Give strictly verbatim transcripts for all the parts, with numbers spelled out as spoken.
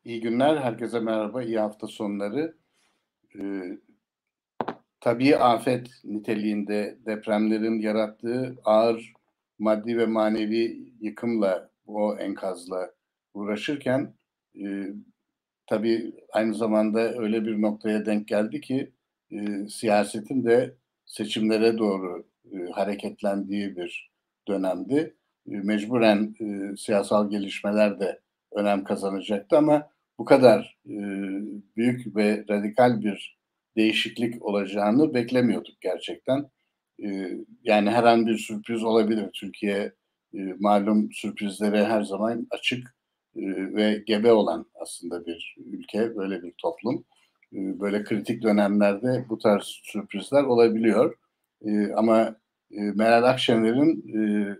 İyi günler, herkese merhaba, iyi hafta sonları. Eee, tabii afet niteliğinde depremlerin yarattığı ağır maddi ve manevi yıkımla, o enkazla uğraşırken, eee, tabii aynı zamanda öyle bir noktaya denk geldi ki, eee, siyasetin de seçimlere doğru, eee, hareketlendiği bir dönemdi. Eee, mecburen, eee, siyasal gelişmeler de önem kazanacaktı ama bu kadar, eee, büyük ve radikal bir değişiklik olacağını beklemiyorduk gerçekten. Eee, yani her an bir sürpriz olabilir. Türkiye, eee, malum sürprizlere her zaman açık, eee, ve gebe olan aslında bir ülke, böyle bir toplum. Eee, böyle kritik dönemlerde bu tarz sürprizler olabiliyor. Eee, ama, eee, Meral Akşener'in, eee,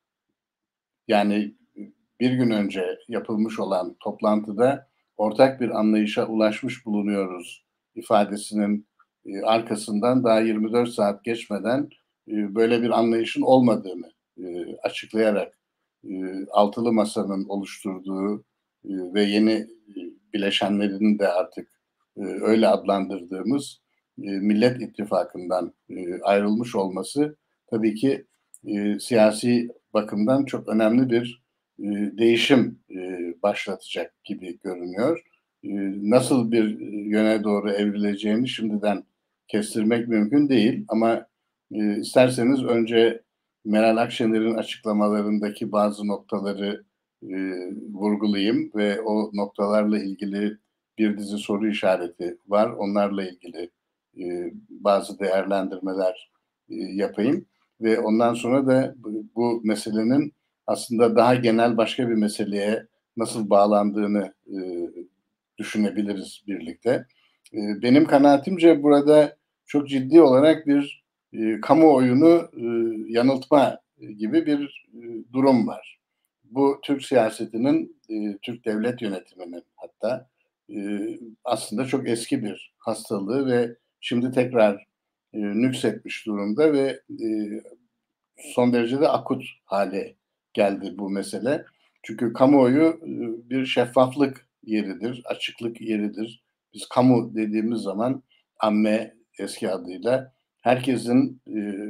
yani, bir gün önce yapılmış olan toplantıda ortak bir anlayışa ulaşmış bulunuyoruz ifadesinin, eee, arkasından daha yirmi dört saat geçmeden, eee, böyle bir anlayışın olmadığını, eee, açıklayarak, eee, altılı masanın oluşturduğu, eee, ve yeni, eee, bileşenlerini de artık, eee, öyle adlandırdığımız, eee, Millet İttifakı'ndan, eee, ayrılmış olması tabii ki, eee, siyasi bakımdan çok önemli bir, eee, değişim, eee, başlatacak gibi görünüyor. Eee, nasıl bir, eee, yöne doğru evrileceğini şimdiden kestirmek mümkün değil ama, eee, isterseniz önce Meral Akşener'in açıklamalarındaki bazı noktaları, eee, vurgulayayım ve o noktalarla ilgili bir dizi soru işareti var. Onlarla ilgili, eee, bazı değerlendirmeler, eee, yapayım ve ondan sonra da bu bu meselenin aslında daha genel başka bir meseleye nasıl bağlandığını, eee, düşünebiliriz birlikte. Eee, benim kanaatimce burada çok ciddi olarak bir, eee, kamuoyunu, ııı, yanıltma gibi bir, eee, durum var. Bu Türk siyasetinin, eee, Türk devlet yönetiminin hatta, eee, aslında çok eski bir hastalığı ve şimdi tekrar, eee, nüksetmiş durumda ve, eee, son derece de akut hale geldi bu mesele. Çünkü kamuoyu, ııı, bir şeffaflık yeridir, açıklık yeridir. Biz kamu dediğimiz zaman amme eski adıyla herkesin, eee,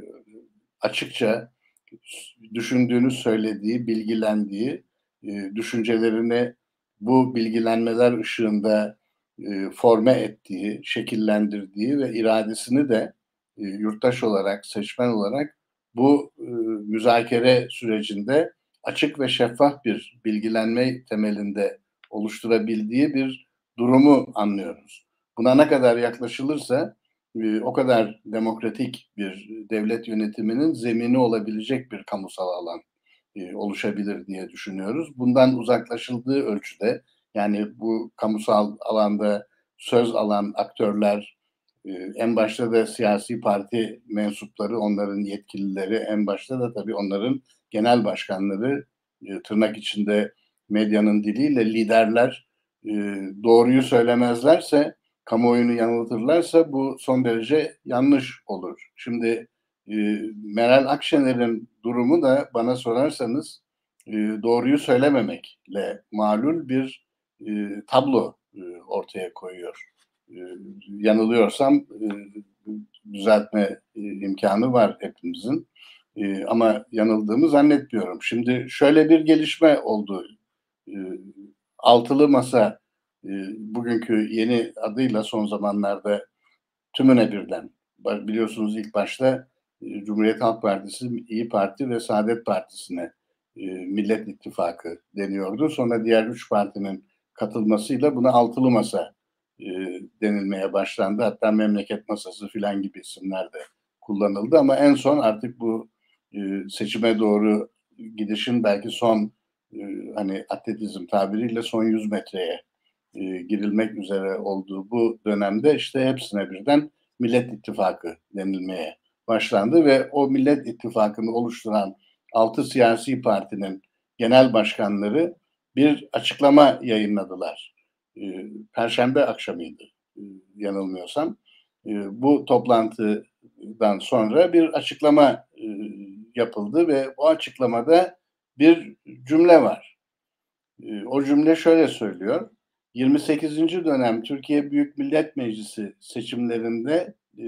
açıkça düşündüğünü söylediği, bilgilendiği, eee, düşüncelerini bu bilgilenmeler ışığında, eee, forme ettiği, şekillendirdiği ve iradesini de, eee, yurttaş olarak, seçmen olarak bu, ııı, müzakere sürecinde açık ve şeffaf bir bilgilenme temelinde oluşturabildiği bir durumu anlıyoruz. Buna ne kadar yaklaşılırsa, eee, o kadar demokratik bir devlet yönetiminin zemini olabilecek bir kamusal alan, eee, oluşabilir diye düşünüyoruz. Bundan uzaklaşıldığı ölçüde, yani bu kamusal alanda söz alan aktörler, eee, en başta da siyasi parti mensupları, onların yetkilileri, en başta da tabii onların genel başkanları, eee, tırnak içinde medyanın diliyle liderler, eee, doğruyu söylemezlerse, kamuoyunu yanıltırlarsa bu son derece yanlış olur. Şimdi, eee, Meral Akşener'in durumu da bana sorarsanız, eee, doğruyu söylememekle malul bir, eee, tablo, eee, ortaya koyuyor. Eee, yanılıyorsam, eee, düzeltme, eee, imkânı var hepimizin, eee, ama yanıldığımı zannetmiyorum. Şimdi şöyle bir gelişme oldu. Eee, altılı masa, eee, bugünkü yeni adıyla son zamanlarda tümüne birden, ba biliyorsunuz ilk başta, eee, Cumhuriyet Halk Partisi, İYİ Parti ve Saadet Partisi'ne, eee, Millet İttifakı deniyordu. Sonra diğer üç partinin katılmasıyla buna altılı masa, eee, denilmeye başlandı. Hatta memleket masası filan gibi isimler de kullanıldı ama en son artık bu, eee, seçime doğru gidişin belki son, eee, hani, atletizm tabiriyle son yüz metreye, eee, girilmek üzere olduğu bu dönemde, işte, hepsine birden Millet İttifakı denilmeye başlandı ve o Millet İttifakı'nı oluşturan altı siyasi partinin genel başkanları bir açıklama yayınladılar. Eee, perşembe akşamıydı, eee, yanılmıyorsam. Eee, bu toplantıdan sonra bir açıklama, eee, yapıldı ve o açıklamada bir cümle var. Eee, o cümle şöyle söylüyor: yirmi sekizinci dönem Türkiye Büyük Millet Meclisi seçimlerinde e,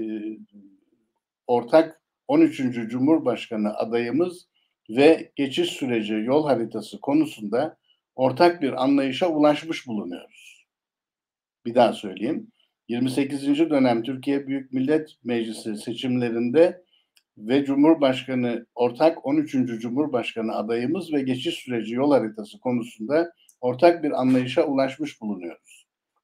ortak on üçüncü Cumhurbaşkanı adayımız ve geçiş süreci yol haritası konusunda ortak bir anlayışa ulaşmış bulunuyoruz. Bir daha söyleyeyim. yirmi sekizinci dönem Türkiye Büyük Millet Meclisi seçimlerinde ve Cumhurbaşkanı ortak on üçüncü Cumhurbaşkanı adayımız ve geçiş süreci yol haritası konusunda ortak bir anlayışa ulaşmış bulunuyoruz.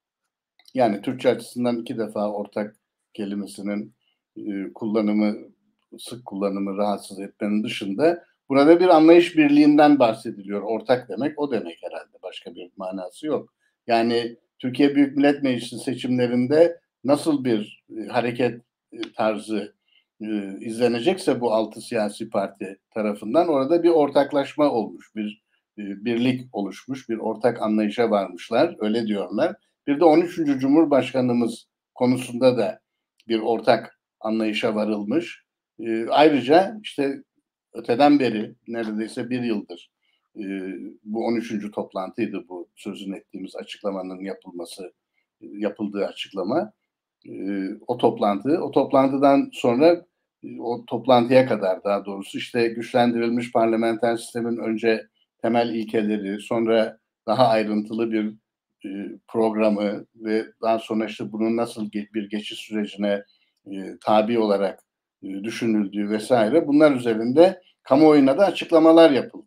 Yani Türkçe açısından iki defa ortak kelimesinin e, kullanımı, sık kullanımı rahatsız etmenin dışında burada bir anlayış birliğinden bahsediliyor. Ortak demek o demek herhalde. Başka bir manası yok. Yani Türkiye Büyük Millet Meclisi seçimlerinde nasıl bir e, hareket e, tarzı e, izlenecekse bu altı siyasi parti tarafından orada bir ortaklaşma olmuş, bir e, birlik oluşmuş, bir ortak anlayışa varmışlar. Öyle diyorlar. Bir de on üçüncü Cumhurbaşkanımız konusunda da bir ortak anlayışa varılmış. E, ayrıca işte öteden beri neredeyse bir yıldır e, bu on üçüncü toplantıydı bu sözünü ettiğimiz açıklamanın yapılması, yapıldığı açıklama. E, o toplantı, o toplantıdan sonra e, o toplantıya kadar daha doğrusu işte güçlendirilmiş parlamenter sistemin önce temel ilkeleri, sonra daha ayrıntılı bir e, programı ve daha sonra işte bunun nasıl bir geçiş sürecine e, tabi olarak e, düşünüldüğü vesaire bunlar üzerinde kamuoyuna da açıklamalar yapıldı.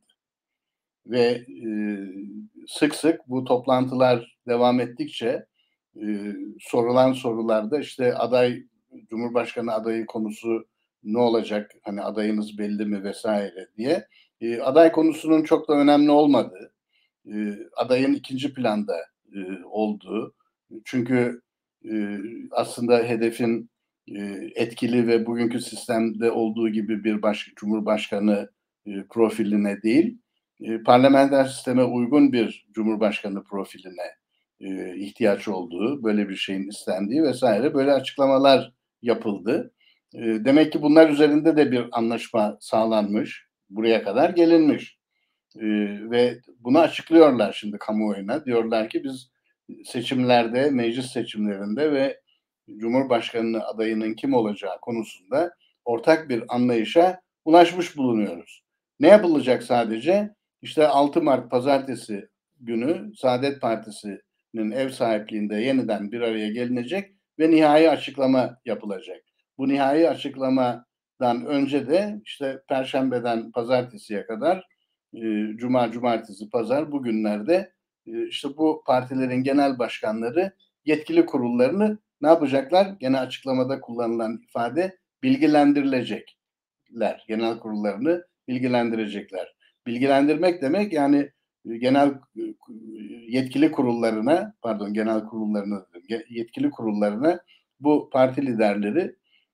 Ve e, sık sık bu toplantılar devam ettikçe e, sorulan sorularda işte aday Cumhurbaşkanı adayı konusu ne olacak? Hani adayınız belli mi vesaire diye. E, aday konusunun çok da önemli olmadığı, e, adayın ikinci planda e, olduğu. Çünkü e, aslında hedefin e, etkili ve bugünkü sistemde olduğu gibi bir baş, Cumhurbaşkanı e, profiline değil, e, parlamenter sisteme uygun bir Cumhurbaşkanı profiline e, ihtiyaç olduğu, böyle bir şeyin istendiği vesaire böyle açıklamalar yapıldı. E, demek ki bunlar üzerinde de bir anlaşma sağlanmış, buraya kadar gelinmiş. Ee, ve bunu açıklıyorlar şimdi kamuoyuna. Diyorlar ki biz seçimlerde, meclis seçimlerinde ve Cumhurbaşkanı adayının kim olacağı konusunda ortak bir anlayışa ulaşmış bulunuyoruz. Ne yapılacak sadece? İşte altı Mart pazartesi günü Saadet Partisi'nin ev sahipliğinde yeniden bir araya gelinecek ve nihai açıklama yapılacak. Bu nihai açıklamadan önce de işte Perşembeden Pazartesiye kadar Cuma, Cumartesi, Pazar bugünlerde işte bu partilerin genel başkanları yetkili kurullarını ne yapacaklar? Gene açıklamada kullanılan ifade bilgilendirilecekler. Genel kurullarını bilgilendirecekler. Bilgilendirmek demek yani genel yetkili kurullarına, pardon genel kurullarına, yetkili kurullarına bu parti liderleri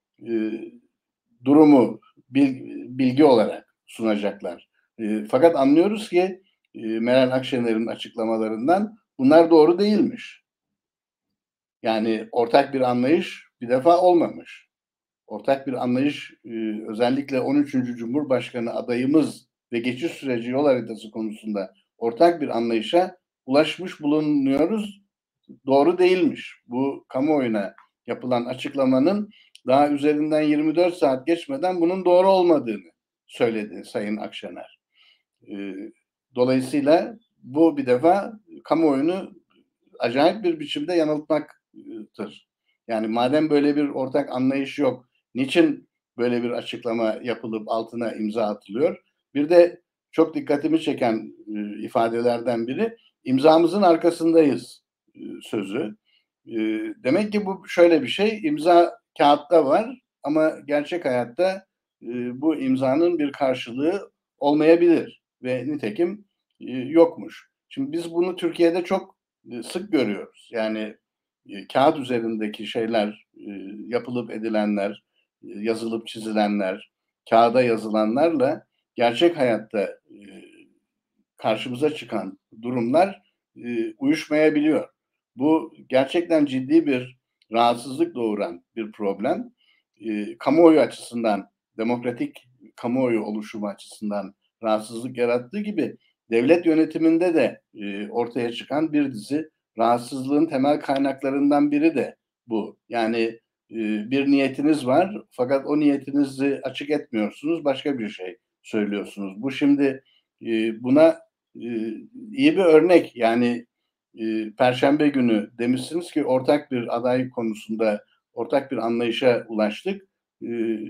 durumu bilgi olarak sunacaklar. E, fakat anlıyoruz ki e, Meral Akşener'in açıklamalarından bunlar doğru değilmiş. Yani ortak bir anlayış bir defa olmamış. Ortak bir anlayış e, özellikle on üçüncü Cumhurbaşkanı adayımız ve geçiş süreci yol haritası konusunda ortak bir anlayışa ulaşmış bulunuyoruz. Doğru değilmiş. Bu kamuoyuna yapılan açıklamanın daha üzerinden yirmi dört saat geçmeden bunun doğru olmadığını söyledi Sayın Akşener. Dolayısıyla bu bir defa kamuoyunu acayip bir biçimde yanıltmaktır. Yani madem böyle bir ortak anlayış yok, niçin böyle bir açıklama yapılıp altına imza atılıyor? Bir de çok dikkatimi çeken e, ifadelerden biri imzamızın arkasındayız e, sözü. E, demek ki bu şöyle bir şey, imza kağıtta var ama gerçek hayatta e, bu imzanın bir karşılığı olmayabilir ve nitekim e, yokmuş. Şimdi biz bunu Türkiye'de çok e, sık görüyoruz. Yani e, kağıt üzerindeki şeyler, e, yapılıp edilenler, e, yazılıp çizilenler, kağıda yazılanlarla gerçek hayatta e, karşımıza çıkan durumlar e, uyuşmayabiliyor. Bu gerçekten ciddi bir rahatsızlık doğuran bir problem. E, kamuoyu açısından, demokratik kamuoyu oluşumu açısından rahatsızlık yarattığı gibi devlet yönetiminde de e, ortaya çıkan bir dizi rahatsızlığın temel kaynaklarından biri de bu. Yani e, bir niyetiniz var fakat o niyetinizi açık etmiyorsunuz, başka bir şey söylüyorsunuz. Bu şimdi e, buna e, iyi bir örnek. Yani e, Perşembe günü demişsiniz ki ortak bir aday konusunda ortak bir anlayışa ulaştık. E,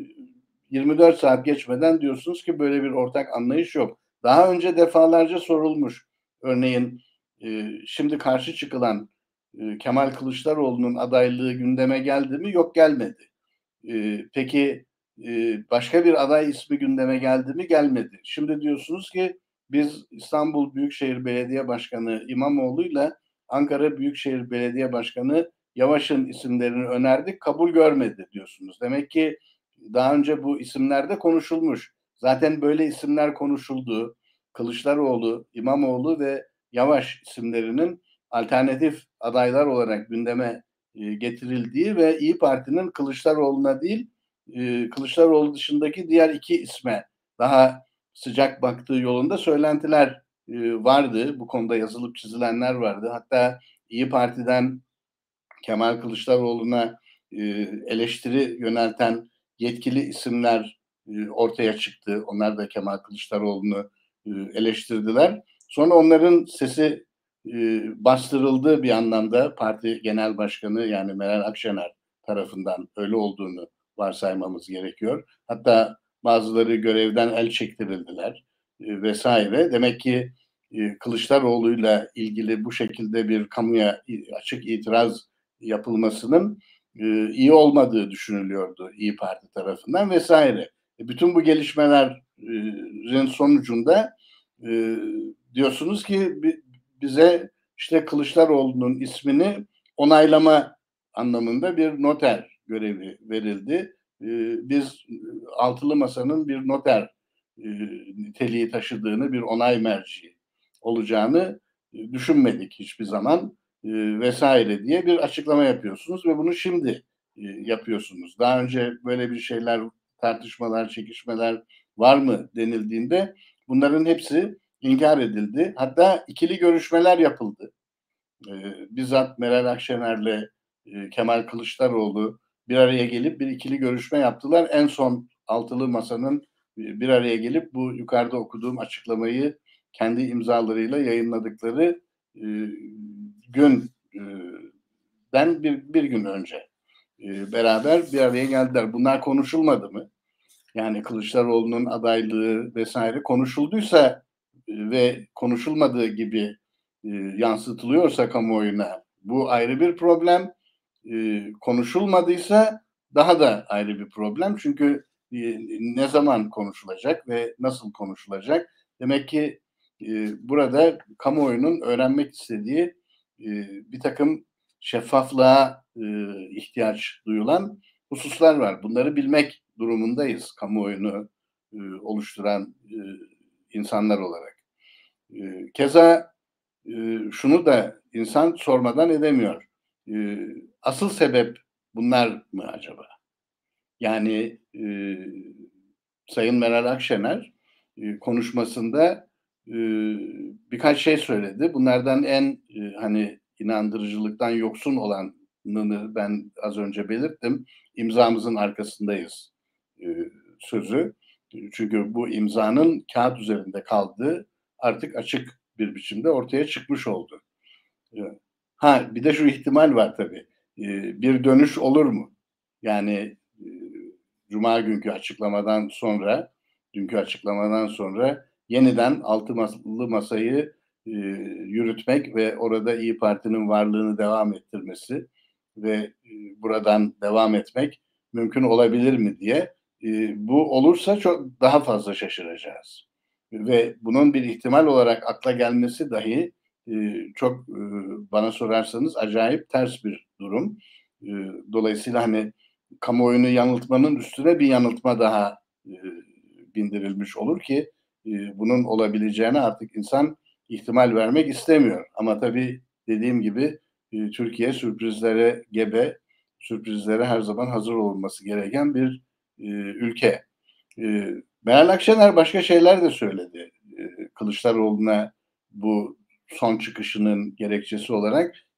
yirmi dört saat geçmeden diyorsunuz ki böyle bir ortak anlayış yok. Daha önce defalarca sorulmuş. Örneğin e, şimdi karşı çıkılan e, Kemal Kılıçdaroğlu'nun adaylığı gündeme geldi mi? Yok, gelmedi. E, peki e, başka bir aday ismi gündeme geldi mi? Gelmedi. Şimdi diyorsunuz ki biz İstanbul Büyükşehir Belediye Başkanı İmamoğlu'yla Ankara Büyükşehir Belediye Başkanı Yavaş'ın isimlerini önerdik, kabul görmedi diyorsunuz. Demek ki daha önce bu isimler de konuşulmuş. Zaten böyle isimler konuşuldu. Kılıçdaroğlu, İmamoğlu ve Yavaş isimlerinin alternatif adaylar olarak gündeme e, getirildiği ve İyi Parti'nin Kılıçdaroğlu'na değil, e, Kılıçdaroğlu dışındaki diğer iki isme daha sıcak baktığı yolunda söylentiler e, vardı. Bu konuda yazılıp çizilenler vardı. Hatta İyi Parti'den Kemal Kılıçdaroğlu'na e, eleştiri yönelten yetkili isimler e, ortaya çıktı. Onlar da Kemal Kılıçdaroğlu'nu e, eleştirdiler. Sonra onların sesi e, bastırıldı bir anlamda parti genel başkanı yani Meral Akşener tarafından, öyle olduğunu varsaymamız gerekiyor. Hatta bazıları görevden el çektirildiler e, vesaire. Demek ki e, Kılıçdaroğlu'yla ilgili bu şekilde bir kamuya açık itiraz yapılmasının e, iyi olmadığı düşünülüyordu İyi Parti tarafından vesaire. E, bütün bu gelişmelerin sonucunda e, diyorsunuz ki bize işte Kılıçdaroğlu'nun ismini onaylama anlamında bir noter görevi verildi. E, biz altılı masanın bir noter e, niteliği taşıdığını, bir onay merci olacağını e, düşünmedik hiçbir zaman e, vesaire diye bir açıklama yapıyorsunuz ve bunu şimdi e, yapıyorsunuz. Daha önce böyle bir şeyler, tartışmalar, çekişmeler var mı denildiğinde bunların hepsi inkar edildi. Hatta ikili görüşmeler yapıldı. E, bizzat Meral Akşener'le e, Kemal Kılıçdaroğlu bir araya gelip bir ikili görüşme yaptılar. En son altılı masanın e, bir araya gelip bu yukarıda okuduğum açıklamayı kendi imzalarıyla yayınladıkları e, günden e, bir, bir gün önce e, beraber bir araya geldiler. Bunlar konuşulmadı mı? Yani Kılıçdaroğlu'nun adaylığı vesaire konuşulduysa e, ve konuşulmadığı gibi e, yansıtılıyorsa kamuoyuna bu ayrı bir problem. E, konuşulmadıysa daha da ayrı bir problem. Çünkü e, ne zaman konuşulacak ve nasıl konuşulacak? Demek ki e, burada kamuoyunun öğrenmek istediği e, bir takım şeffaflığa e, ihtiyaç duyulan hususlar var. Bunları bilmek durumundayız kamuoyunu e, oluşturan e, insanlar olarak. E, keza e, şunu da insan sormadan edemiyor. E, asıl sebep bunlar mı acaba? Yani e, Sayın Meral Akşener e, konuşmasında e, birkaç şey söyledi. Bunlardan en e, hani inandırıcılıktan yoksun olanını ben az önce belirttim. İmzamızın arkasındayız e, sözü. Çünkü bu imzanın kağıt üzerinde kaldığı artık açık bir biçimde ortaya çıkmış oldu. Ha bir de şu ihtimal var tabii. E, bir dönüş olur mu? Yani e, Cuma günkü açıklamadan sonra, dünkü açıklamadan sonra yeniden altı masalı masayı e, yürütmek ve orada İyi Parti'nin varlığını devam ettirmesi ve e, buradan devam etmek mümkün olabilir mi diye. E, bu olursa çok daha fazla şaşıracağız. Ve bunun bir ihtimal olarak akla gelmesi dahi e, çok e, bana sorarsanız acayip ters bir durum. E, dolayısıyla hani kamuoyunu yanıltmanın üstüne bir yanıltma daha e, bindirilmiş olur ki e, bunun olabileceğine artık insan ihtimal vermek istemiyor. Ama tabii dediğim gibi e, Türkiye sürprizlere gebe, sürprizlere her zaman hazır olması gereken bir e, ülke. E, Meral Akşener başka şeyler de söyledi. E, Kılıçdaroğlu'na bu son çıkışının gerekçesi olarak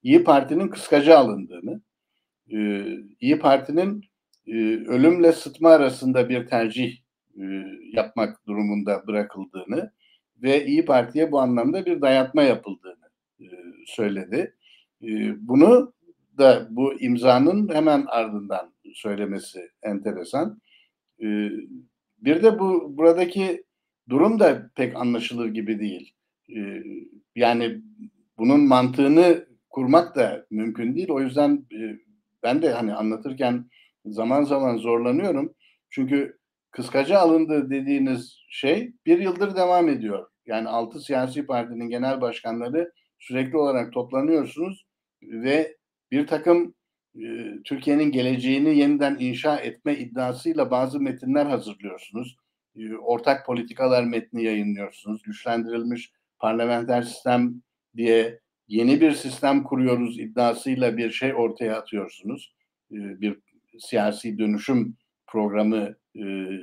İyi Parti'nin kıskaca alındığını, e, İyi Parti'nin e, ölümle sıtma arasında bir tercih e, yapmak durumunda bırakıldığını ve İyi Parti'ye bu anlamda bir dayatma yapıldığını e, söyledi. E, bunu da bu imzanın hemen ardından söylemesi enteresan. E, bir de bu buradaki durum da pek anlaşılır gibi değil. E, yani bunun mantığını kurmak da mümkün değil. O yüzden e, ben de hani anlatırken zaman zaman zorlanıyorum. Çünkü kıskaca alındı dediğiniz şey bir yıldır devam ediyor. Yani altı siyasi partinin genel başkanları sürekli olarak toplanıyorsunuz ve bir takım e, Türkiye'nin geleceğini yeniden inşa etme iddiasıyla bazı metinler hazırlıyorsunuz. E, ortak politikalar metni yayınlıyorsunuz. Güçlendirilmiş parlamenter sistem diye yeni bir sistem kuruyoruz iddiasıyla bir şey ortaya atıyorsunuz. E, bir siyasi dönüşüm programı e,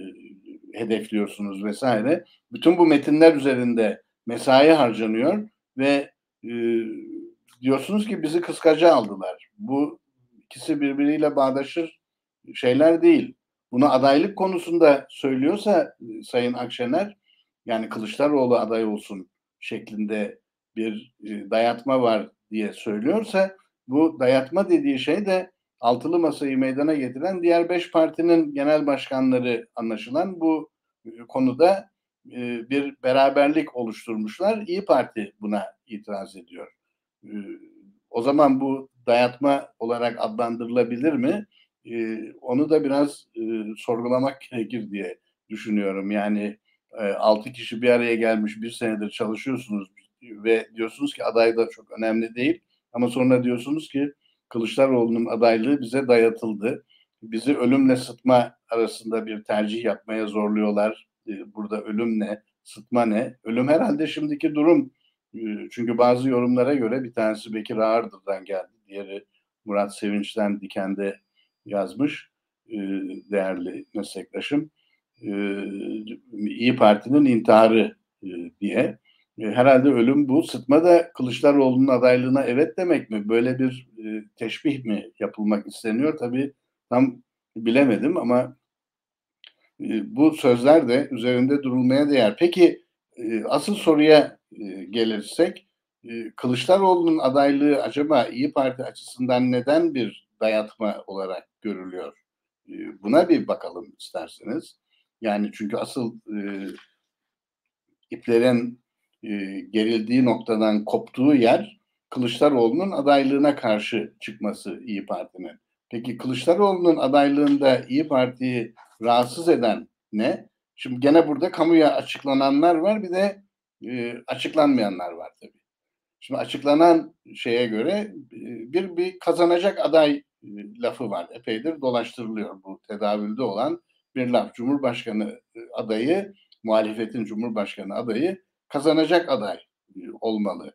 hedefliyorsunuz vesaire. Bütün bu metinler üzerinde mesai harcanıyor ve e, diyorsunuz ki bizi kıskaca aldılar. Bu ikisi birbiriyle bağdaşır şeyler değil. Bunu adaylık konusunda söylüyorsa e, Sayın Akşener, yani Kılıçdaroğlu aday olsun şeklinde bir e, dayatma var diye söylüyorsa, bu dayatma dediği şey de altılı masayı meydana getiren diğer beş partinin genel başkanları anlaşılan bu e, konuda e, bir beraberlik oluşturmuşlar. İyi Parti buna itiraz ediyor. E, o zaman bu dayatma olarak adlandırılabilir mi? E, onu da biraz e, sorgulamak gerekir diye düşünüyorum. Yani e, altı kişi bir araya gelmiş bir senedir çalışıyorsunuz ve diyorsunuz ki aday da çok önemli değil. Ama sonra diyorsunuz ki Kılıçdaroğlu'nun adaylığı bize dayatıldı. Bizi ölümle sıtma arasında bir tercih yapmaya zorluyorlar. E, burada ölüm ne, sıtma ne? Ölüm herhalde şimdiki durum. E, çünkü bazı yorumlara göre bir tanesi Bekir Ağırdır'dan geldi. Diğeri Murat Sevinç'ten Diken'de yazmış. E, değerli meslektaşım. E, İyi Parti'nin intiharı e, diye. E, herhalde ölüm bu. Sıtma da Kılıçdaroğlu'nun adaylığına evet demek mi? Böyle bir e, teşbih mi yapılmak isteniyor? Tabii tam bilemedim ama e, bu sözler de üzerinde durulmaya değer. Peki e, asıl soruya e, gelirsek, e, Kılıçdaroğlu'nun adaylığı acaba İyi Parti açısından neden bir dayatma olarak görülüyor? E, buna bir bakalım isterseniz. Yani çünkü asıl e, iplerin e, gerildiği noktadan koptuğu yer Kılıçdaroğlu'nun adaylığına karşı çıkması İyi Parti'nin. Peki Kılıçdaroğlu'nun adaylığında İyi Parti'yi rahatsız eden ne? Şimdi gene burada kamuya açıklananlar var, bir de e, açıklanmayanlar var tabii. Şimdi açıklanan şeye göre e, bir bir kazanacak aday e, lafı var. Epeydir dolaştırılıyor bu tedavülde olan bir laf. Cumhurbaşkanı e, adayı, muhalefetin Cumhurbaşkanı adayı kazanacak aday e, olmalı.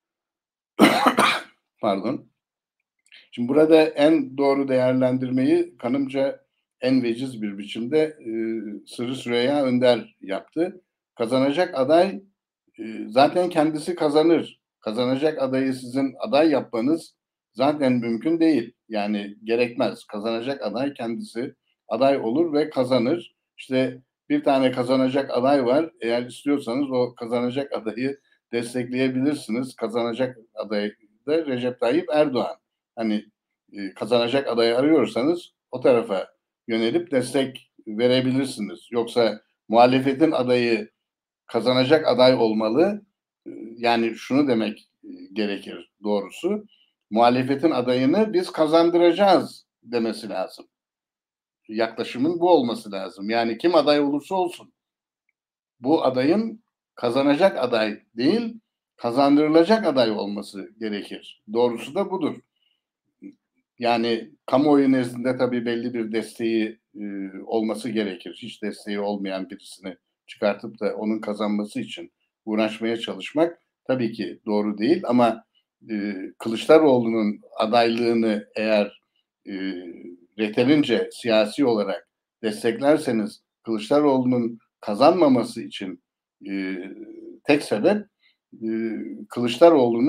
Pardon. Şimdi burada en doğru değerlendirmeyi kanımca en veciz bir biçimde e, Sırrı Süreyya Önder yaptı. Kazanacak aday e, zaten kendisi kazanır. Kazanacak adayı sizin aday yapmanız zaten mümkün değil. Yani gerekmez. Kazanacak aday kendisi aday olur ve kazanır. İşte bir tane kazanacak aday var. Eğer istiyorsanız o kazanacak adayı destekleyebilirsiniz. Kazanacak aday da Recep Tayyip Erdoğan. Hani e, kazanacak adayı arıyorsanız o tarafa yönelip destek verebilirsiniz. Yoksa muhalefetin adayı kazanacak aday olmalı. E, yani şunu demek e, gerekir doğrusu. Muhalefetin adayını biz kazandıracağız demesi lazım. Yaklaşımın bu olması lazım. Yani kim aday olursa olsun bu adayın kazanacak aday değil, kazandırılacak aday olması gerekir. Doğrusu da budur. Yani kamuoyu nezdinde tabii belli bir desteği e, olması gerekir. Hiç desteği olmayan birisini çıkartıp da onun kazanması için uğraşmaya çalışmak tabii ki doğru değil. Ama e, Kılıçdaroğlu'nun adaylığını eğer e, yeterince siyasi olarak desteklerseniz Kılıçdaroğlu'nun kazanmaması için e, tek sebep e, Kılıçdaroğlu'nu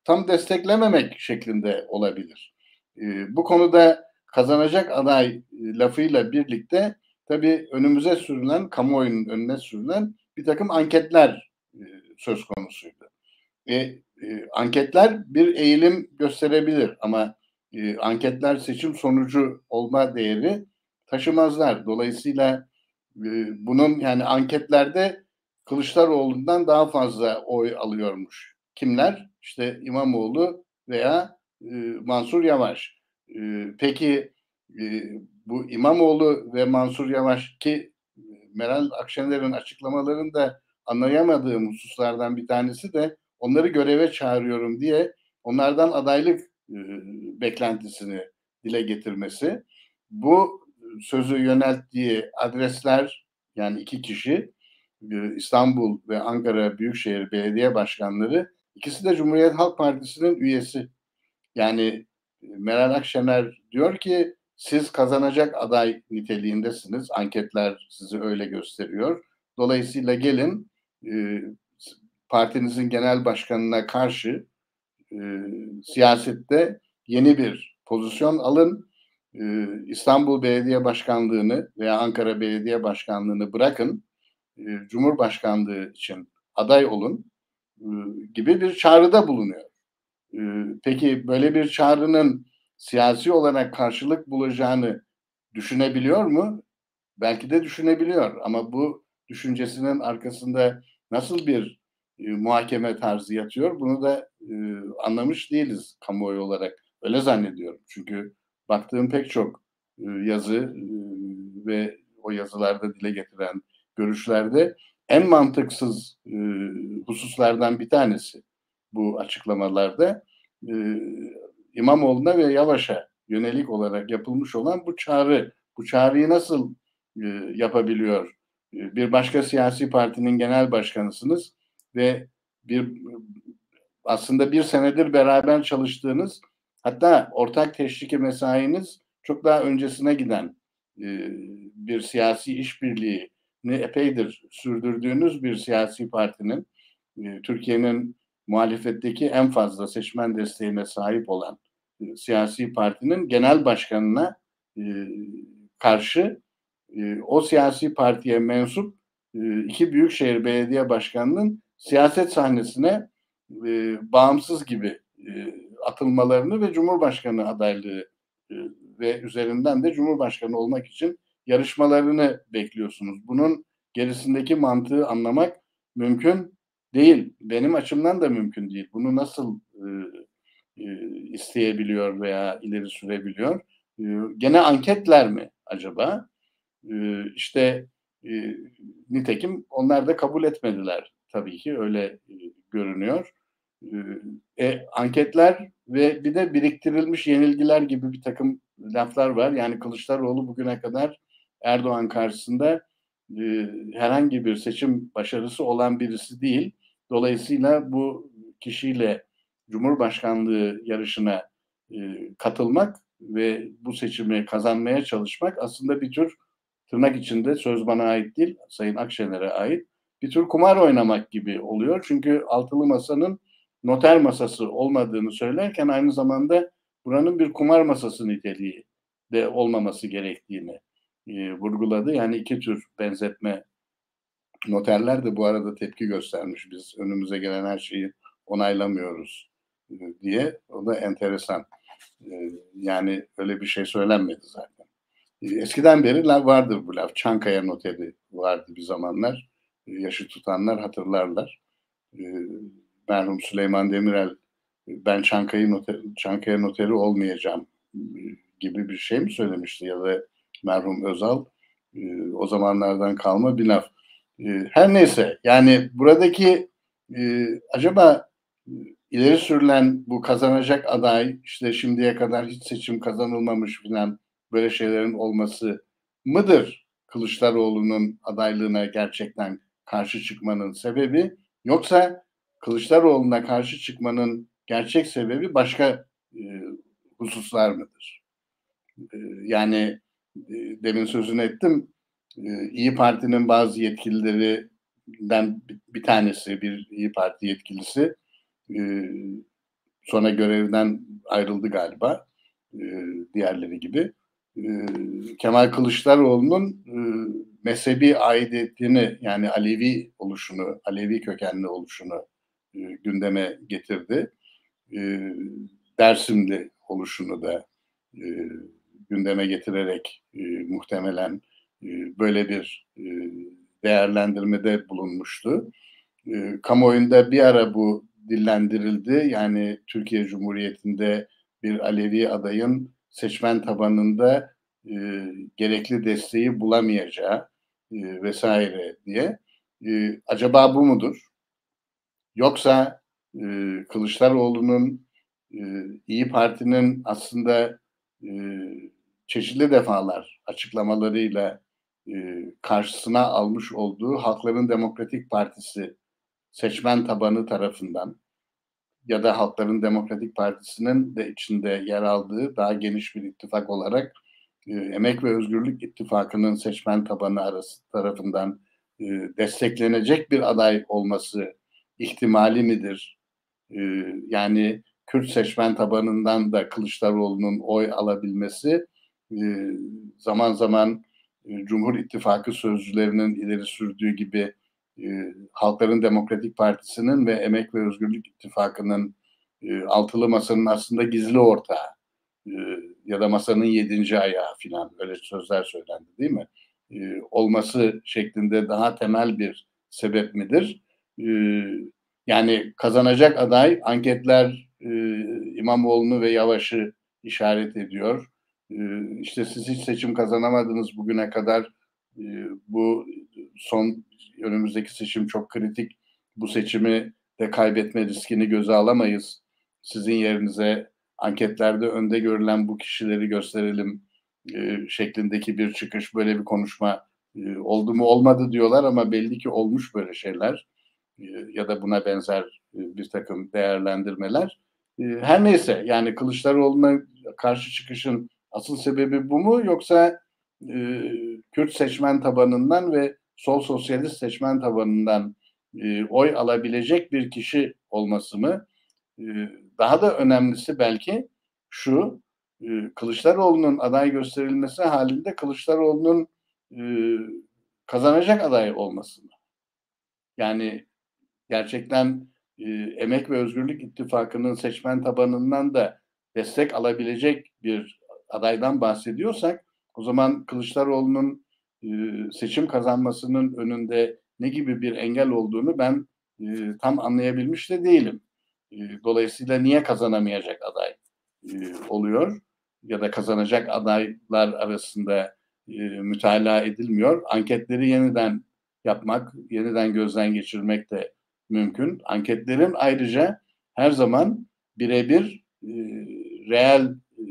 tam desteklememek şeklinde olabilir. Eee, bu konuda kazanacak aday e, lafıyla birlikte tabii önümüze sürülen, kamuoyunun önüne sürülen bir takım anketler e, söz konusuydu. Ve e, anketler bir eğilim gösterebilir ama e, anketler seçim sonucu olma değeri taşımazlar. Dolayısıyla e, bunun yani anketlerde Kılıçdaroğlu'ndan daha fazla oy alıyormuş. Kimler? İşte İmamoğlu veya e, Mansur Yavaş. E, peki e, bu İmamoğlu ve Mansur Yavaş ki Meral Akşener'in açıklamalarında anlayamadığım hususlardan bir tanesi de onları göreve çağırıyorum diye onlardan adaylık e, beklentisini dile getirmesi. Bu sözü yönelttiği adresler yani iki kişi e, İstanbul ve Ankara Büyükşehir Belediye Başkanları ikisi de Cumhuriyet Halk Partisi'nin üyesi. Yani Meral Akşener diyor ki siz kazanacak aday niteliğindesiniz. Anketler sizi öyle gösteriyor. Dolayısıyla gelin e, partinizin genel başkanına karşı e, siyasette yeni bir pozisyon alın. E, İstanbul Belediye Başkanlığı'nı veya Ankara Belediye Başkanlığı'nı bırakın. E, Cumhurbaşkanlığı için aday olun e, gibi bir çağrıda bulunuyor. E, peki böyle bir çağrının siyasi olarak karşılık bulacağını düşünebiliyor mu? Belki de düşünebiliyor ama bu düşüncesinin arkasında nasıl bir e, muhakeme tarzı yatıyor bunu da e, anlamış değiliz kamuoyu olarak. Öyle zannediyorum. Çünkü baktığım pek çok e, yazı e, ve o yazılarda dile getirilen görüşlerde en mantıksız e, hususlardan bir tanesi bu açıklamalarda e, İmamoğlu'na ve Yavaş'a yönelik olarak yapılmış olan bu çağrı. Bu çağrıyı nasıl e, yapabiliyor? E, bir başka siyasi partinin genel başkanısınız ve bir aslında bir senedir beraber çalıştığınız hatta ortak teşviki mesainiz çok daha öncesine giden e, bir siyasi işbirliğini epeydir sürdürdüğünüz bir siyasi partinin e, Türkiye'nin muhalefetteki en fazla seçmen desteğine sahip olan e, siyasi partinin genel başkanına e, karşı e, o siyasi partiye mensup e, iki büyükşehir belediye başkanının siyaset sahnesine e, bağımsız gibi e, atılmalarını ve Cumhurbaşkanı adaylığı e, ve üzerinden de Cumhurbaşkanı olmak için yarışmalarını bekliyorsunuz. Bunun gerisindeki mantığı anlamak mümkün değil. Benim açımdan da mümkün değil. Bunu nasıl e, e, isteyebiliyor veya ileri sürebiliyor? E, gene anketler mi acaba? E, işte e, nitekim onlar da kabul etmediler tabii ki öyle e, görünüyor. E, e, anketler ve bir de biriktirilmiş yenilgiler gibi bir takım laflar var. Yani Kılıçdaroğlu bugüne kadar Erdoğan karşısında e, herhangi bir seçim başarısı olan birisi değil. Dolayısıyla bu kişiyle Cumhurbaşkanlığı yarışına e, katılmak ve bu seçimi kazanmaya çalışmak aslında bir tür tırnak içinde söz bana ait değil, Sayın Akşener'e ait bir tür kumar oynamak gibi oluyor. Çünkü altılı masanın noter masası olmadığını söylerken aynı zamanda buranın bir kumar masası niteliği de olmaması gerektiğini e, vurguladı. Yani iki tür benzetme. Noterler de bu arada tepki göstermiş. Biz önümüze gelen her şeyi onaylamıyoruz e, diye. O da enteresan. E, yani öyle bir şey söylenmedi zaten. E, eskiden beri vardır bu laf. Çankaya noteri vardı bir zamanlar. E, yaşı tutanlar hatırlarlar. E, merhum Süleyman Demirel ben Çankaya noteri, Çankaya noteri olmayacağım gibi bir şey mi söylemişti ya da merhum Özal e, o zamanlardan kalma bir laf. E, her neyse yani buradaki e, acaba e, ileri sürülen bu kazanacak aday işte şimdiye kadar hiç seçim kazanılmamış filan böyle şeylerin olması mıdır Kılıçdaroğlu'nun adaylığına gerçekten karşı çıkmanın sebebi yoksa Kılıçdaroğlu'na karşı çıkmanın gerçek sebebi başka e, hususlar mıdır? E, yani e, demin sözünü ettim. E, İyi Parti'nin bazı yetkililerinden bir tanesi, bir İyi Parti yetkilisi e, sonra görevden ayrıldı galiba e, diğerleri gibi. E, Kemal Kılıçdaroğlu'nun e, mezhebi aidiyetini, yani Alevi oluşunu, Alevi kökenli oluşunu e, gündeme getirdi. E, Dersimli oluşunu da e, gündeme getirerek e, muhtemelen e, böyle bir e, değerlendirmede bulunmuştu. E, kamuoyunda bir ara bu dillendirildi. Yani Türkiye Cumhuriyeti'nde bir Alevi adayın seçmen tabanında e, gerekli desteği bulamayacağı e, vesaire diye. E, acaba bu mudur? Yoksa e, Kılıçdaroğlu'nun e, İyi Parti'nin aslında e, çeşitli defalar açıklamalarıyla e, karşısına almış olduğu Halkların Demokratik Partisi seçmen tabanı tarafından ya da Halkların Demokratik Partisi'nin de içinde yer aldığı daha geniş bir ittifak olarak e, Emek ve Özgürlük İttifakı'nın seçmen tabanı arası tarafından e, desteklenecek bir aday olması ihtimali midir? E, yani Kürt seçmen tabanından da Kılıçdaroğlu'nun oy alabilmesi e, zaman zaman e, Cumhur İttifakı sözcülerinin ileri sürdüğü gibi e, Halkların Demokratik Partisi'nin ve Emek ve Özgürlük İttifakı'nın e, altılı masanın aslında gizli ortağı e, ya da masanın yedinci ayağı filan, öyle sözler söylendi değil mi? E, olması şeklinde daha temel bir sebep midir? E, Yani kazanacak aday, anketler e, İmamoğlu'nu ve Yavaş'ı işaret ediyor. E, işte siz hiç seçim kazanamadınız bugüne kadar. E, bu son önümüzdeki seçim çok kritik. Bu seçimi de kaybetme riskini göze alamayız. Sizin yerinize anketlerde önde görülen bu kişileri gösterelim e, şeklindeki bir çıkış, böyle bir konuşma e, oldu mu olmadı diyorlar ama belli ki olmuş böyle şeyler e, ya da buna benzer e, bir takım değerlendirmeler. E, her neyse, yani Kılıçdaroğlu'na karşı çıkışın asıl sebebi bu mu, yoksa e, Kürt seçmen tabanından ve sol sosyalist seçmen tabanından e, oy alabilecek bir kişi olması mı? E, Daha da önemlisi belki şu, e, Kılıçdaroğlu'nun aday gösterilmesi halinde Kılıçdaroğlu'nun e, kazanacak aday olması mı? Yani gerçekten e, Emek ve Özgürlük İttifakı'nın seçmen tabanından da destek alabilecek bir adaydan bahsediyorsak, o zaman Kılıçdaroğlu'nun e, seçim kazanmasının önünde ne gibi bir engel olduğunu ben e, tam anlayabilmiş de değilim. E, dolayısıyla niye kazanamayacak aday e, oluyor ya da kazanacak adaylar arasında e, mütalaa edilmiyor? Anketleri yeniden yapmak, yeniden gözden geçirmek de mümkün. Anketlerin ayrıca her zaman birebir e, reel e,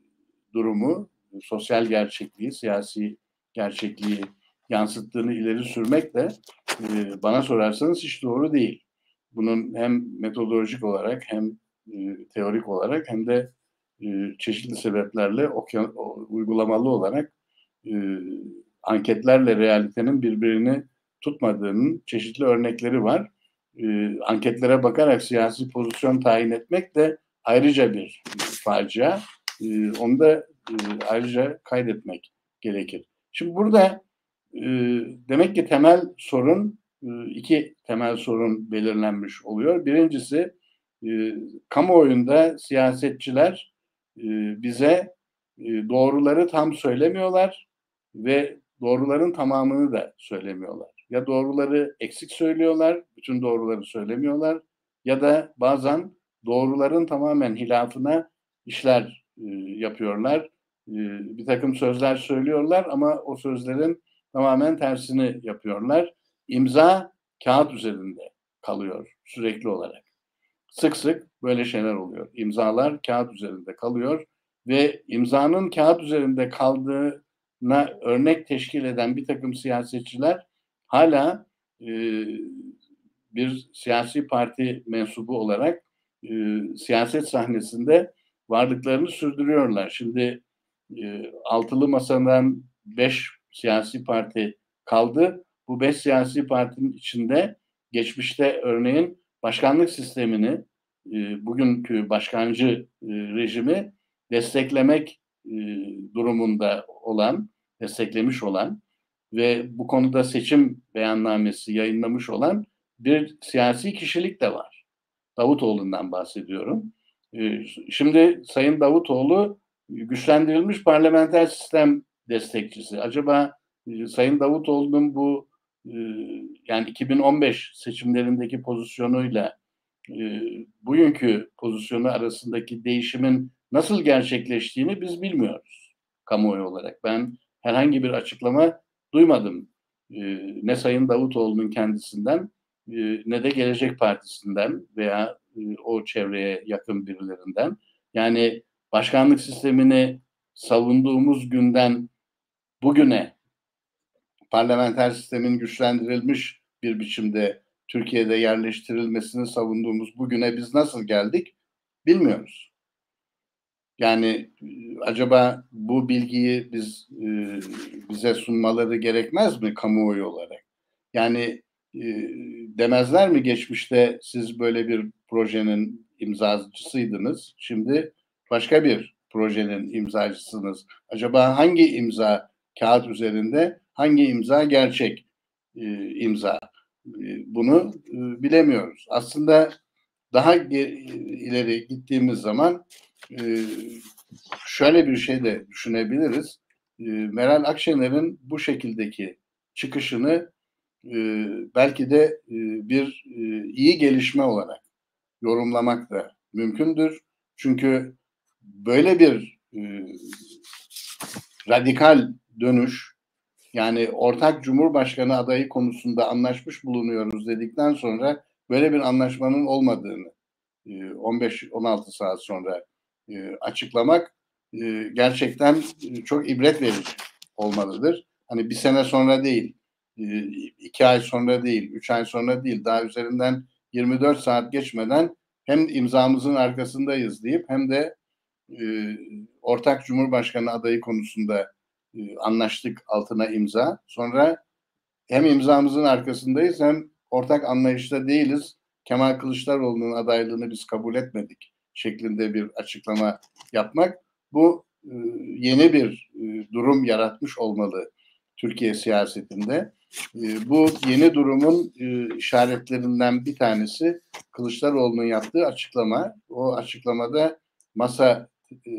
durumu, sosyal gerçekliği, siyasi gerçekliği yansıttığını ileri sürmek de e, bana sorarsanız hiç doğru değil. Bunun hem metodolojik olarak hem e, teorik olarak hem de e, çeşitli sebeplerle okyan, uygulamalı olarak e, anketlerle realitenin birbirini tutmadığının çeşitli örnekleri var. E, anketlere bakarak siyasi pozisyon tayin etmek de ayrıca bir facia. E, onu da e, ayrıca kaydetmek gerekir. Şimdi burada e, demek ki temel sorun, e, iki temel sorun belirlenmiş oluyor. Birincisi, e, kamuoyunda siyasetçiler e, bize e, doğruları tam söylemiyorlar ve doğruların tamamını da söylemiyorlar. Ya doğruları eksik söylüyorlar, bütün doğruları söylemiyorlar, ya da bazen doğruların tamamen hilafına işler e, yapıyorlar. E, bir takım sözler söylüyorlar ama o sözlerin tamamen tersini yapıyorlar. İmza kağıt üzerinde kalıyor sürekli olarak. Sık sık böyle şeyler oluyor. İmzalar kağıt üzerinde kalıyor ve imzanın kağıt üzerinde kaldığına örnek teşkil eden bir takım siyasetçiler hala e, bir siyasi parti mensubu olarak e, siyaset sahnesinde varlıklarını sürdürüyorlar. Şimdi e, altılı masadan beş siyasi parti kaldı. Bu beş siyasi partinin içinde geçmişte örneğin başkanlık sistemini e, bugünkü başkancı e, rejimi desteklemek e, durumunda olan, desteklemiş olan ve bu konuda seçim beyannamesi yayınlamış olan bir siyasi kişilik de var. Davutoğlu'ndan bahsediyorum. E, şimdi Sayın Davutoğlu güçlendirilmiş parlamenter sistem destekçisi. Acaba e, Sayın Davutoğlu'nun bu e, yani iki bin on beş seçimlerindeki pozisyonuyla e, bugünkü pozisyonu arasındaki değişimin nasıl gerçekleştiğini biz bilmiyoruz kamuoyu olarak. Ben herhangi bir açıklama duymadım. E, ne Sayın Davutoğlu'nun kendisinden e, ne de Gelecek Partisi'nden veya e, o çevreye yakın birilerinden. Yani başkanlık sistemini savunduğumuz günden bugüne parlamenter sistemin güçlendirilmiş bir biçimde Türkiye'de yerleştirilmesini savunduğumuz bugüne biz nasıl geldik bilmiyoruz. Yani acaba bu bilgiyi biz e, bize sunmaları gerekmez mi kamuoyu olarak? Yani e, demezler mi geçmişte siz böyle bir projenin imzacısıydınız, şimdi başka bir projenin imzacısınız. Acaba hangi imza kağıt üzerinde, hangi imza gerçek e, imza? E, bunu e, bilemiyoruz. Aslında daha ileri gittiğimiz zaman e, şöyle bir şey de düşünebiliriz. E, Meral Akşener'in bu şekildeki çıkışını e, belki de e, bir e, iyi gelişme olarak yorumlamak da mümkündür. Çünkü böyle bir e, radikal dönüş, yani ortak Cumhurbaşkanı adayı konusunda anlaşmış bulunuyoruz dedikten sonra böyle bir anlaşmanın olmadığını on beş on altı saat sonra açıklamak gerçekten çok ibret verici olmalıdır. Hani bir sene sonra değil, iki ay sonra değil, üç ay sonra değil, daha üzerinden yirmi dört saat geçmeden hem imzamızın arkasındayız deyip hem de ortak Cumhurbaşkanı adayı konusunda anlaştık, altına imza. Sonra hem imzamızın arkasındayız hem ortak anlayışta değiliz. Kemal Kılıçdaroğlu'nun adaylığını biz kabul etmedik şeklinde bir açıklama yapmak, bu e, yeni bir e, durum yaratmış olmalı Türkiye siyasetinde. E, bu yeni durumun e, işaretlerinden bir tanesi Kılıçdaroğlu'nun yaptığı açıklama. O açıklamada masa e,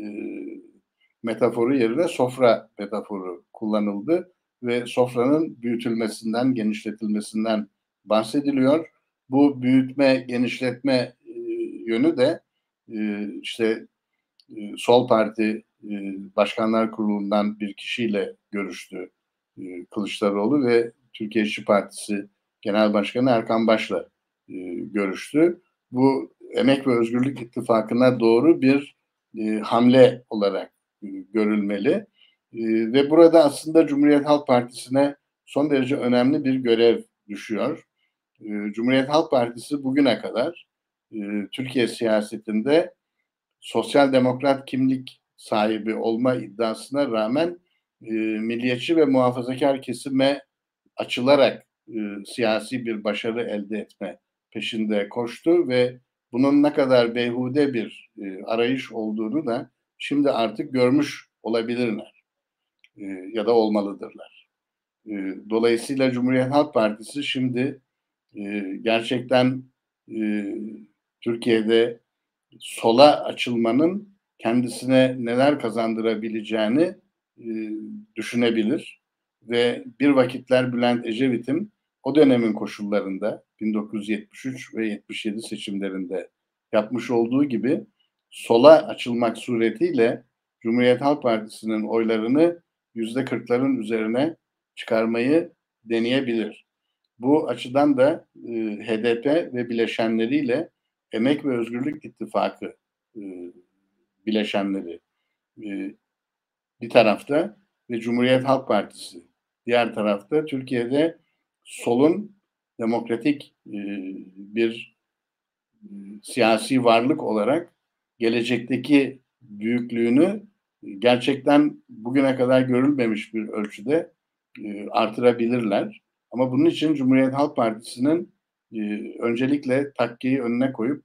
metaforu yerine sofra metaforu kullanıldı ve sofranın büyütülmesinden, genişletilmesinden bahsediliyor. Bu büyütme, genişletme e, yönü de e, işte e, Sol Parti e, Başkanlar Kurulu'ndan bir kişiyle görüştü e, Kılıçdaroğlu ve Türkiye İşçi Partisi Genel Başkanı Erkan Baş'la e, görüştü. Bu Emek ve Özgürlük İttifakı'na doğru bir e, hamle olarak e, görülmeli. E, ve burada aslında Cumhuriyet Halk Partisi'ne son derece önemli bir görev düşüyor. E, Cumhuriyet Halk Partisi bugüne kadar e, Türkiye siyasetinde sosyal demokrat kimlik sahibi olma iddiasına rağmen e, milliyetçi ve muhafazakar kesime açılarak e, siyasi bir başarı elde etme peşinde koştu ve bunun ne kadar beyhude bir e, arayış olduğunu da şimdi artık görmüş olabilirler e, ya da olmalıdırlar. E, dolayısıyla Cumhuriyet Halk Partisi şimdi e, gerçekten e, Türkiye'de sola açılmanın kendisine neler kazandırabileceğini e, düşünebilir ve bir vakitler Bülent Ecevit'in o dönemin koşullarında bin dokuz yüz yetmiş üç ve yetmiş yedi seçimlerinde yapmış olduğu gibi sola açılmak suretiyle Cumhuriyet Halk Partisi'nin oylarını yüzde kırkların üzerine çıkarmayı deneyebilir. Bu açıdan da e, H D P ve bileşenleriyle Emek ve Özgürlük İttifakı e, bileşenleri e, bir tarafta ve Cumhuriyet Halk Partisi diğer tarafta Türkiye'de solun demokratik e, bir e, siyasi varlık olarak gelecekteki büyüklüğünü gerçekten bugüne kadar görülmemiş bir ölçüde e, artırabilirler. Ama bunun için Cumhuriyet Halk Partisi'nin e, öncelikle takkiyi önüne koyup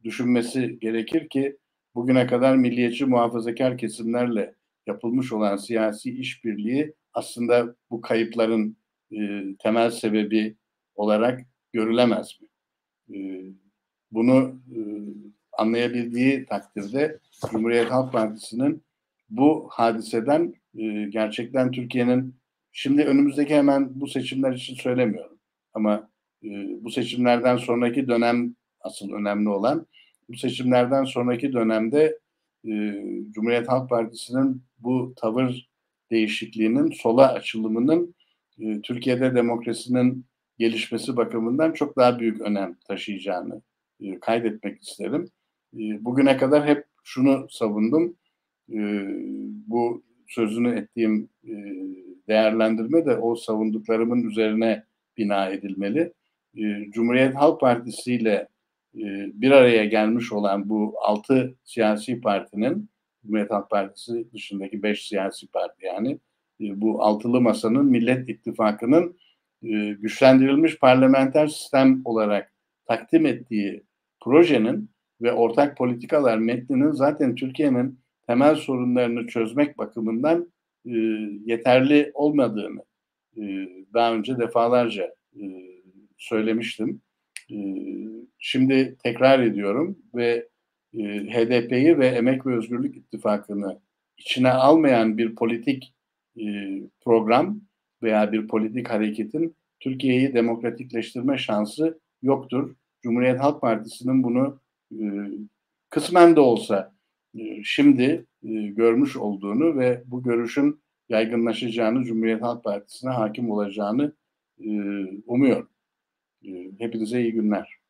düşünmesi gerekir ki bugüne kadar milliyetçi muhafazakar kesimlerle yapılmış olan siyasi işbirliği aslında bu kayıpların e, temel sebebi olarak görülemez mi? E, bunu e, anlayabildiği takdirde Cumhuriyet Halk Partisi'nin bu hadiseden e, gerçekten Türkiye'nin şimdi önümüzdeki hemen bu seçimler için söylemiyorum ama e, bu seçimlerden sonraki dönem asıl önemli olan bu seçimlerden sonraki dönemde e, Cumhuriyet Halk Partisi'nin bu tavır değişikliğinin sola açılımının e, Türkiye'de demokrasinin gelişmesi bakımından çok daha büyük önem taşıyacağını e, kaydetmek isterim. E, bugüne kadar hep şunu savundum. E, bu sözünü ettiğim e, değerlendirme de o savunduklarımın üzerine bina edilmeli. E, Cumhuriyet Halk Partisi ile e, bir araya gelmiş olan bu altı siyasi partinin, Cumhuriyet Halk Partisi dışındaki beş siyasi parti yani, e, bu altılı masanın Millet İttifakı'nın e, güçlendirilmiş parlamenter sistem olarak takdim ettiği projenin ve ortak politikalar metninin zaten Türkiye'nin temel sorunlarını çözmek bakımından e, yeterli olmadığını e, daha önce defalarca e, söylemiştim. E, şimdi tekrar ediyorum ve e, H D P'yi ve Emek ve Özgürlük İttifakı'nı içine almayan bir politik e, program veya bir politik hareketin Türkiye'yi demokratikleştirme şansı yoktur. Cumhuriyet Halk Partisi'nin bunu e, kısmen de olsa e, şimdi e, görmüş olduğunu ve bu görüşün yaygınlaşacağını, Cumhuriyet Halk Partisi'ne hakim olacağını e, umuyorum. E, hepinize iyi günler.